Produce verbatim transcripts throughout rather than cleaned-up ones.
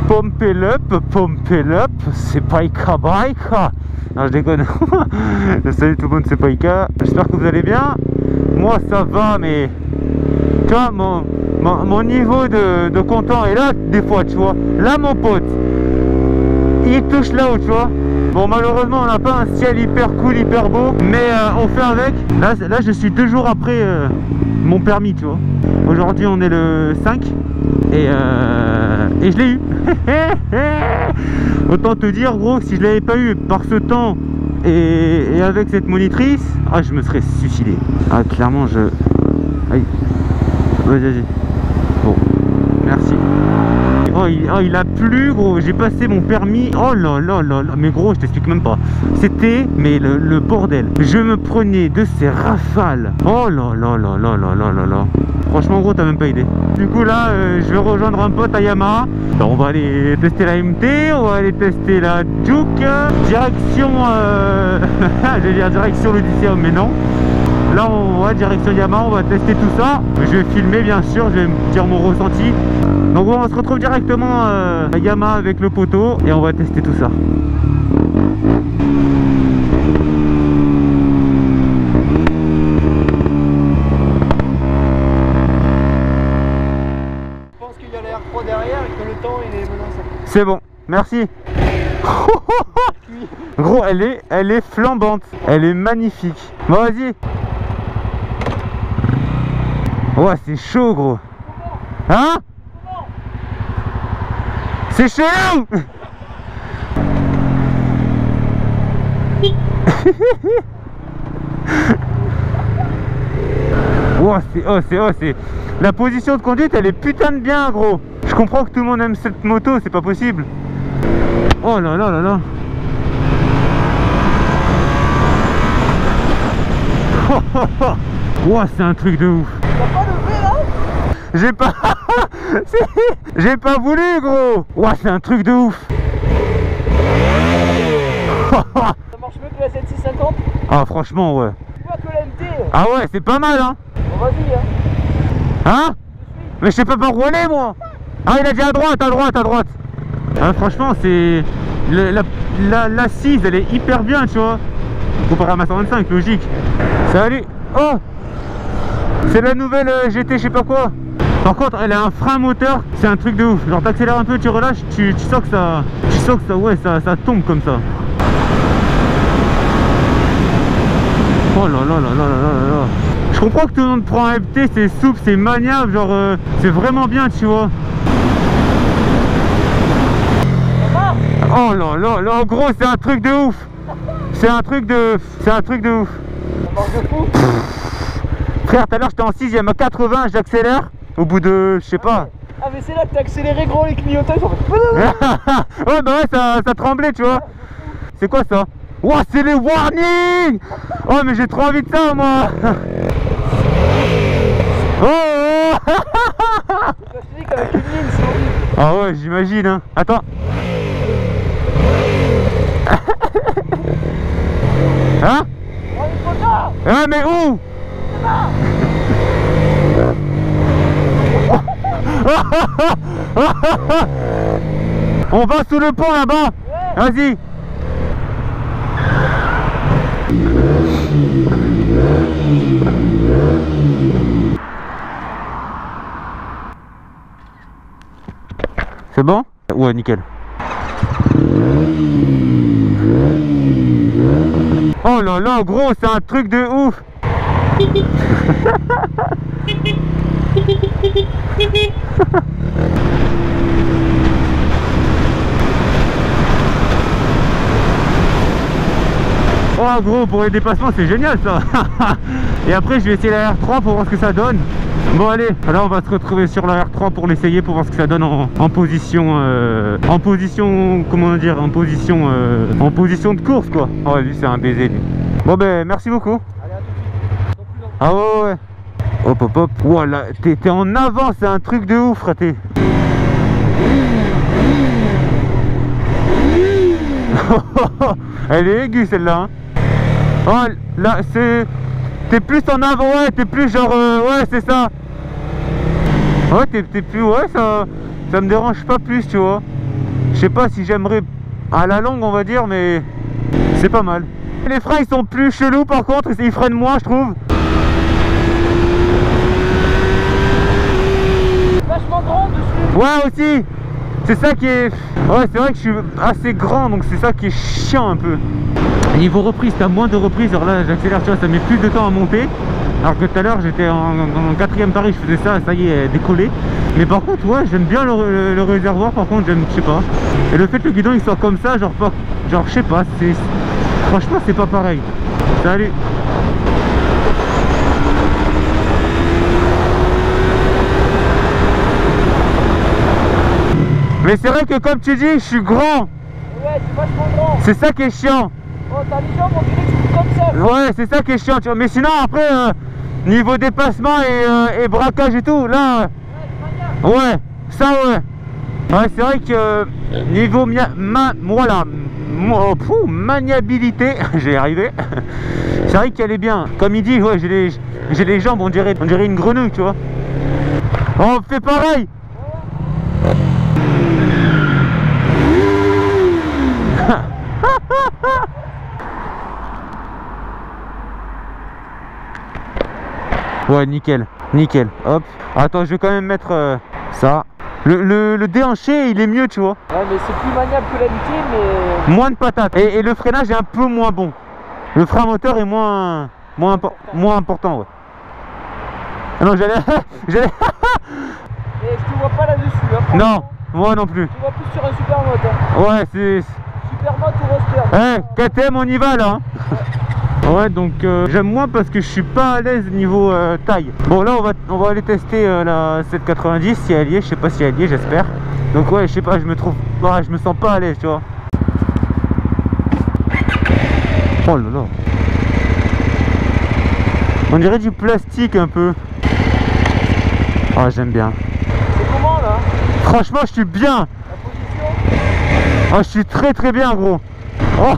Pump it up, pump it up, c'est Paika Baika. Non, je déconne. Salut tout le monde, c'est Paika. J'espère que vous allez bien. Moi ça va, mais tu vois, mon, mon, mon niveau de, de content est là des fois, tu vois. Là mon pote, il touche là-haut, tu vois. Bon, malheureusement on n'a pas un ciel hyper cool, hyper beau, mais euh, on fait avec. Là, là je suis deux jours après euh, mon permis, tu vois. Aujourd'hui on est le cinq et, euh, et je l'ai eu. Autant te dire gros que si je l'avais pas eu par ce temps et, et avec cette monitrice, ah, je me serais suicidé. Ah, clairement je... Aïe. Vas-y, vas-y. Bon, merci. Oh il, oh, il a plu gros, j'ai passé mon permis. Oh là là là là, mais gros je t'explique même pas. C'était, mais le, le bordel. Je me prenais de ces rafales. Oh là là là là là là là là. Franchement gros t'as même pas idée. Du coup là euh, je vais rejoindre un pote à Yamaha. Alors, on va aller tester la M T, on va aller tester la Juke. Direction euh... je vais dire direction l'Odyssée, mais non. Là on va direction Yamaha, on va tester tout ça. Je vais filmer bien sûr, je vais me dire mon ressenti. Donc bon, on se retrouve directement euh, à Yamaha avec le poteau et on va tester tout ça. Je pense qu'il y a la R trois derrière et que le temps il est menaçant. C'est bon, merci. Gros, elle est, elle est flambante, elle est magnifique. Bon vas-y. Ouais, c'est chaud gros. Hein? C'est chaud. Oh, c'est, oh, c'est, oh, c'est... La position de conduite, elle est putain de bien gros. Je comprends que tout le monde aime cette moto, c'est pas possible. Oh là là là là. Oh, c'est un truc de ouf. T'as pas levé là? J'ai pas... J'ai pas voulu gros. Oh, c'est un truc de ouf. Ça marche mieux que la sept six cinquante? Ah franchement ouais. Tu vois que la M T. Ah ouais, c'est pas mal hein. Bon vas-y hein. Hein? Mais je sais pas par où aller moi. Ah il a dit à droite, à droite, à droite. Ah, franchement c'est... La, la, l'assise elle est hyper bien tu vois. Comparé à ma cent vingt-cinq, logique. Salut. Oh, c'est la nouvelle euh, G T je sais pas quoi. Par contre elle a un frein moteur, c'est un truc de ouf. Genre t'accélères un peu, tu relâches, tu, tu sens que ça... Tu sens que ça, ouais, ça, ça tombe comme ça. Oh là là là là là là là. Je comprends que tout le monde prend un M T, c'est souple, c'est maniable, genre euh, c'est vraiment bien tu vois. Oh là là là, en gros c'est un truc de ouf. C'est un truc de... C'est un truc de ouf. Ça marche de fou. Frère, tout à l'heure j'étais en sixième à quatre-vingts, j'accélère. Au bout de... je sais pas. Ah mais c'est là que t'as accéléré gros les clignotages en fait. Ouais bah ouais ça, ça tremblait tu vois. C'est quoi ça? Ouah, c'est les warnings. Oh mais j'ai trop envie de ça moi. Oh, oh. Je te dis qu'avec une ligne c'est horrible. Ah ouais j'imagine hein. Attends. Hein? Oh les potas. Ah mais où? On va sous le pont là-bas. Ouais. Vas-y. C'est bon? Ouais, nickel. Oh là là, gros, c'est un truc de ouf. Oh gros, pour les dépassements c'est génial ça. Et après je vais essayer la R trois pour voir ce que ça donne. Bon allez, là on va se retrouver sur la R trois pour l'essayer, pour voir ce que ça donne en, en position euh, en position, comment dire, en position euh, en position de course quoi. Oh lui c'est un baiser lui. Bon ben merci beaucoup. Allez à tout de suite. Ah ouais ouais. Hop hop hop. Voilà, t'es en avant, c'est un truc de ouf raté. Elle est aiguë celle-là hein. Oh là c'est... T'es plus en avant, ouais, t'es plus genre... Euh, ouais c'est ça. Ouais t'es plus... Ouais ça... Ça me dérange pas plus tu vois. Je sais pas si j'aimerais à la longue, on va dire, mais c'est pas mal. Les freins ils sont plus chelous par contre, ils freinent moins je trouve. Vachement grand dessus. Ouais aussi. C'est ça qui est... Ouais c'est vrai que je suis assez grand donc c'est ça qui est chiant un peu. Niveau reprise, t'as moins de reprises, alors là j'accélère, tu vois, ça met plus de temps à monter. Alors que tout à l'heure j'étais en, en, en quatrième tarif, je faisais ça, ça y est, décollé. Mais par contre ouais j'aime bien le, le, le réservoir, par contre j'aime, je sais pas. Et le fait que le guidon il soit comme ça, genre pas, genre je sais pas, c'est... Franchement c'est pas pareil. Salut. Mais c'est vrai que comme tu dis, je suis grand. Ouais, c'est vachement grand. C'est ça qui est chiant. Oh, t'as les jambes, on dirait que c'est comme ça. Ouais, c'est ça qui est chiant, tu vois. Mais sinon, après, euh, niveau dépassement et, euh, et braquage et tout, là... Euh, ouais, ça, ouais. Ouais, c'est vrai que euh, niveau mia, ma, voilà, mo, pfou, maniabilité, j'ai arrivé. C'est vrai qu'elle est bien. Comme il dit, ouais, j'ai les, j'ai les jambes, on dirait, on dirait une grenouille, tu vois. On fait pareil. Ouais, nickel, nickel, hop. Attends, je vais quand même mettre euh, ça. Le, le, le déhanché, il est mieux, tu vois. Ouais, mais c'est plus maniable que l'habitude, mais... Moins de patates. Et, et le freinage est un peu moins bon. Le frein moteur est moins, moins, impo moins important, ouais. Ah non, j'allais... j'allais... Et je te vois pas là-dessus, hein. Non, moi non plus. Je te vois plus sur un super moteur. Ouais, c'est... Supermote ou roster. Eh, K T M, on y va, là. Ouais, ouais donc euh, j'aime moins parce que je suis pas à l'aise niveau euh, taille. Bon, là, on va, on va aller tester euh, la sept quatre-vingt-dix, si elle y est. Je sais pas si elle y est, j'espère. Donc ouais, je sais pas, je me trouve... Ouais, je me sens pas à l'aise, tu vois. Oh là là. On dirait du plastique un peu. Oh, j'aime bien. C'est comment, là? Franchement, je suis bien. La position? Oh, je suis très très bien, gros. Oh,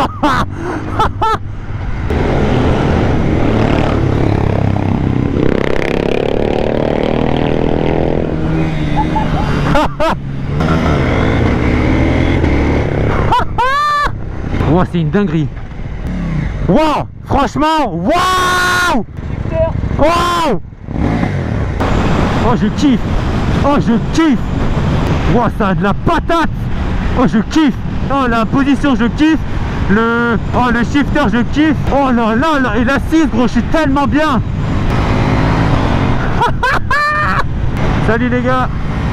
wow, c'est une dinguerie. Wow, franchement, wow, wow. Oh, je kiffe. Oh, je kiffe. Wow, ça a de la patate. Oh, je kiffe. Oh, la position, je kiffe. Le, oh, le shifter, je kiffe. Oh là là là. Et l'assise, gros, je suis tellement bien. Salut les gars.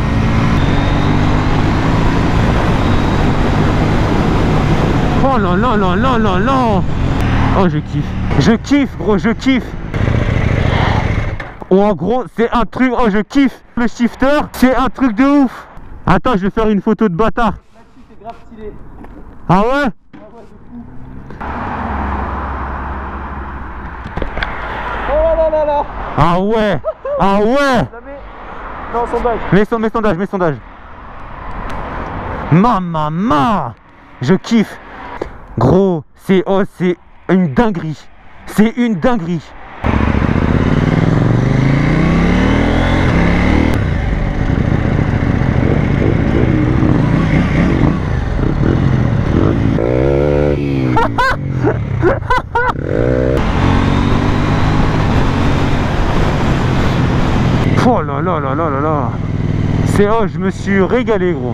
Oh là là là là là là. Oh, je kiffe. Je kiffe, gros, je kiffe. Oh, en gros, c'est un truc. Oh, je kiffe. Le shifter, c'est un truc de ouf. Attends, je vais faire une photo de bâtard. C'est grave stylé. Ah ouais? Ah ouais, c'est fou. Oh là là là là. Ah ouais. Ah ouais. La mets... Non, sondage. Mets, son, mets sondage, mets sondage. Maman, ma. Je kiffe. Gros, c'est oh, c'est une dinguerie. C'est une dinguerie. Oh là là là là là là. C'est oh, je me suis régalé, gros.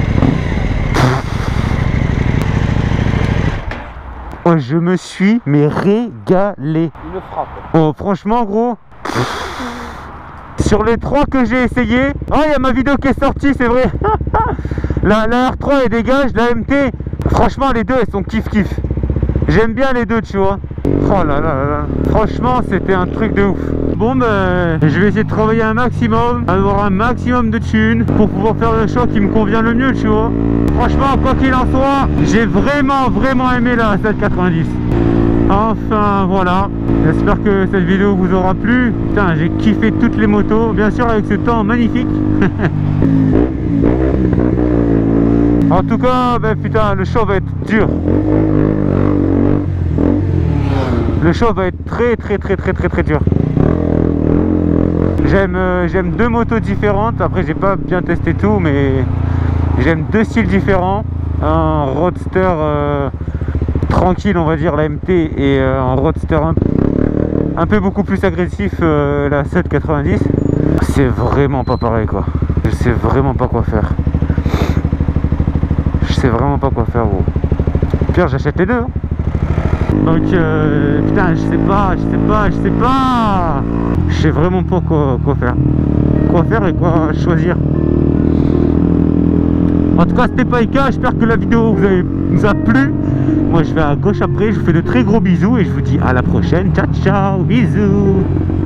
Oh, je me suis mais régalé. Une frappe. Oh, franchement, gros. Sur les trois que j'ai essayé, oh, il y a ma vidéo qui est sortie, c'est vrai. la, la R trois elle dégage, la M T, franchement les deux elles sont kiff kiff. J'aime bien les deux, tu vois. Oh là là là là. Franchement c'était un truc de ouf. Bon ben je vais essayer de travailler un maximum, avoir un maximum de thunes pour pouvoir faire le choix qui me convient le mieux, tu vois. Franchement quoi qu'il en soit, j'ai vraiment vraiment aimé la sept quatre-vingt-dix. Enfin voilà, j'espère que cette vidéo vous aura plu. Putain, j'ai kiffé toutes les motos, bien sûr avec ce temps magnifique. En tout cas, ben putain, le show va être dur. Le show va être très très très très très très dur. J'aime euh, j'aime deux motos différentes. Après j'ai pas bien testé tout, mais J'aime deux styles différents. Un roadster euh, tranquille, on va dire, la M T, et euh, un roadster un, un peu beaucoup plus agressif, euh, la sept quatre-vingt-dix. C'est vraiment pas pareil, quoi. Je sais vraiment pas quoi faire. Je sais vraiment pas quoi faire, gros. Pire, j'achète les deux. Hein. Donc, euh, putain, je sais pas, je sais pas, je sais pas. Je sais vraiment pas quoi, quoi faire. Quoi faire et quoi choisir. En tout cas, c'était Paika, j'espère que la vidéo vous, avez, vous a plu. Moi, je vais à gauche après, je vous fais de très gros bisous et je vous dis à la prochaine. Ciao, ciao, bisous.